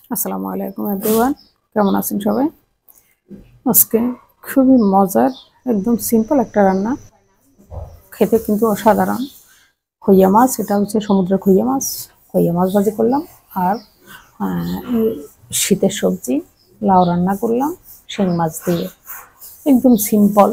আসসালামু আলাইকুম এভরিওয়ান, কেমন আছেন সবাই? আজকে খুবই মজার একদম সিম্পল একটা রান্না, খেতে কিন্তু অসাধারণ। খইয়া মাছ, এটা হচ্ছে সমুদ্রের খইয়া মাছ ভাজি করলাম। আর এই শীতের সবজি লাউ রান্না করলাম শিং মাছ দিয়ে। একদম সিম্পল,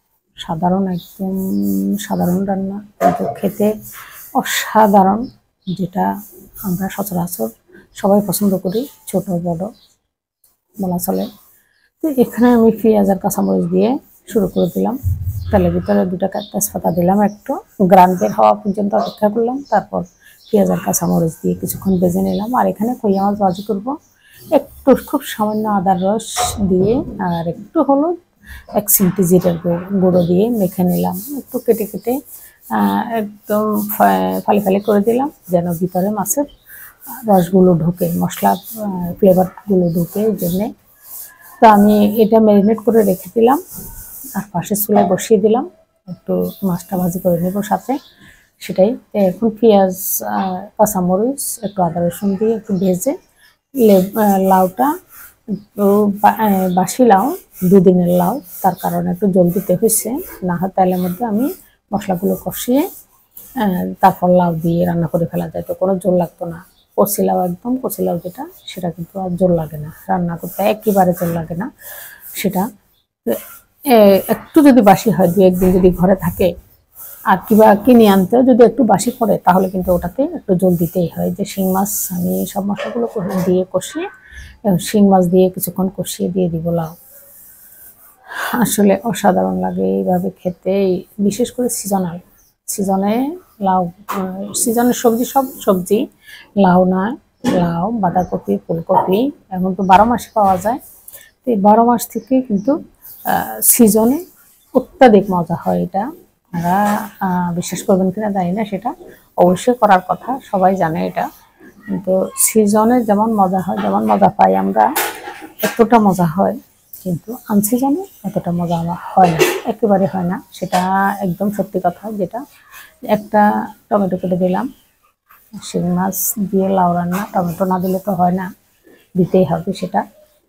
একদম সাধারণ রান্না, কিন্তু খেতে অসাধারণ। যেটা আমরা সচরাচর সবাই পছন্দ করি, ছোট বড় বলা চলে। তো এখানে আমি পেঁয়াজ আর কাঁচামরিচ দিয়ে শুরু করে দিলাম। তেলের ভিতরে দুটো তেজপাতা দিলাম, একটু গ্রান বের হওয়া পর্যন্ত অপেক্ষা করলাম। তারপর পেঁয়াজ আর কাঁচামরিচ দিয়ে কিছুক্ষণ ভেজে নিলাম। আর এখানে খইয়া মাছ ভাজি করব। একটু খুব সামান্য আদার রস দিয়ে আর একটু হলুদ, 1 চিমটি জিরের গুঁড়ো দিয়ে মেখে নিলাম। একটু কেটে কেটে একদম ফালি ফালি করে দিলাম, যেন ভিতরে মাছের রসগুলো ঢুকে, মশলা ফ্লেভারগুলো ঢুকে। এই জন্যে তো আমি এটা ম্যারিনেট করে রেখে দিলাম। আর পাশে চুলায় বসিয়ে দিলাম, একটু মাছটা ভাজি করে নেব সাথে। সেটাই এখন পেঁয়াজ, কাঁচামরিচ, একটু আদা রসুন দিয়ে একটু ভেজে লাউটা একটু বাসি লাউ, 2 দিনের লাউ, তার কারণে একটু জল দিতে হয়েছে। না হয় তেলের মধ্যে আমি মশলাগুলো কষিয়ে তারপর লাউ দিয়ে রান্না করে ফেলা যায়, তো কোনো জল লাগতো না। কচি লাউ, একদম কচি লাউ যেটা, সেটা কিন্তু আর জল লাগে না রান্না করতে, একেবারে জল লাগে না সেটা। একটু যদি বাসি হয়, 2-1 দিন যদি ঘরে থাকে, আর কিবা কিনে আনতেও যদি একটু বাসি পড়ে, তাহলে কিন্তু ওটাতে একটু জল দিতেই হয়। যে শিং মাছ আমি সব মশলাগুলো দিয়ে কষিয়ে, শিং মাছ দিয়ে কিছুক্ষণ কষিয়ে দিয়ে দিব লাউ। আসলে অসাধারণ লাগে এইভাবে খেতে, বিশেষ করে সিজনে লাউ, সিজনের সবজি, সব সবজি, লাউ নয়, লাউ, বাঁধাকপি, ফুলকপি, এখন তো 12 মাসে পাওয়া যায়। তো এই 12 মাস থেকে কিন্তু সিজনে অত্যাধিক মজা হয় এটা। আপনারা বিশ্বাস করবেন কিনা জানি না, সেটা অবশ্যই করার কথা, সবাই জানে এটা। কিন্তু সিজনে যেমন মজা হয়, যেমন মজা পাই আমরা, এতটা মজা হয় কিন্তু আনসিজনে এতটা মজা আমার হয় না, একেবারে হয় না। সেটা একদম সত্যি কথা। যেটা একটা টমেটো কেটে দিলাম, শিং মাছ দিয়ে লাউ রান্না, টমেটো না দিলে তো হয় না, দিতেই হবে সেটা।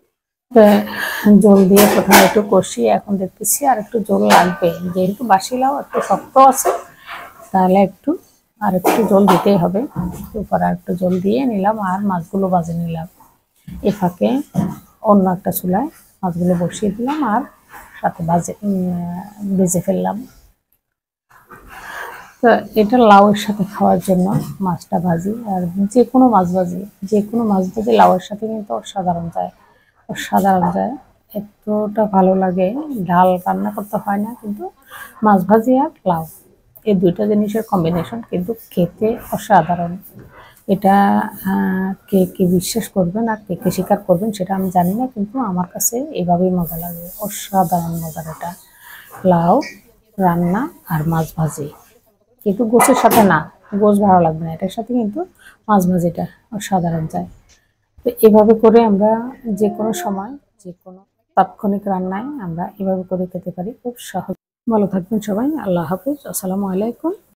জল দিয়ে প্রথমে একটু কষিয়ে, এখন দেখতেছি আর একটু জল লাগবে, যেহেতু বাসি লাউ একটু শক্ত আছে, তাহলে আর একটু জল দিতেই হবে। উপর আর একটু জল দিয়ে নিলাম আর মাছগুলো ভাজে নিলাম। এ ফাঁকে অন্য একটা চুলায় মাছগুলো বসিয়ে দিলাম আর সাথে ভেজে ফেললাম। তো এটা লাউয়ের সাথে খাওয়ার জন্য মাছটা ভাজি, আর যে কোনো মাছ ভাজি, লাউয়ের সাথে কিন্তু অসাধারণ যায়। এতটা ভালো লাগে, ডাল রান্না করতে হয় না, কিন্তু মাছ ভাজি আর লাউ, এই দুইটা জিনিসের কম্বিনেশন কিন্তু খেতে অসাধারণ। এটা কে কে বিশ্বাস করবেন আর কে কে স্বীকার করবেন সেটা আমি জানি না, কিন্তু আমার কাছে এভাবেই মজা লাগে, অসাধারণ মজার এটা। লাউ রান্না আর মাছ ভাজি, কিন্তু গোছের সাথে না, গোছ ভালো লাগবে না, এটার সাথে কিন্তু মাছ ভাজিটা অসাধারণ যায়। তো এভাবে করে আমরা যে কোনো সময়, যে কোনো তাৎক্ষণিক রান্নায় আমরা এভাবে করে খেতে পারি খুব সহজ। ভালো থাকবেন সবাই, আল্লাহ হাফেজ, আসসালামু আলাইকুম।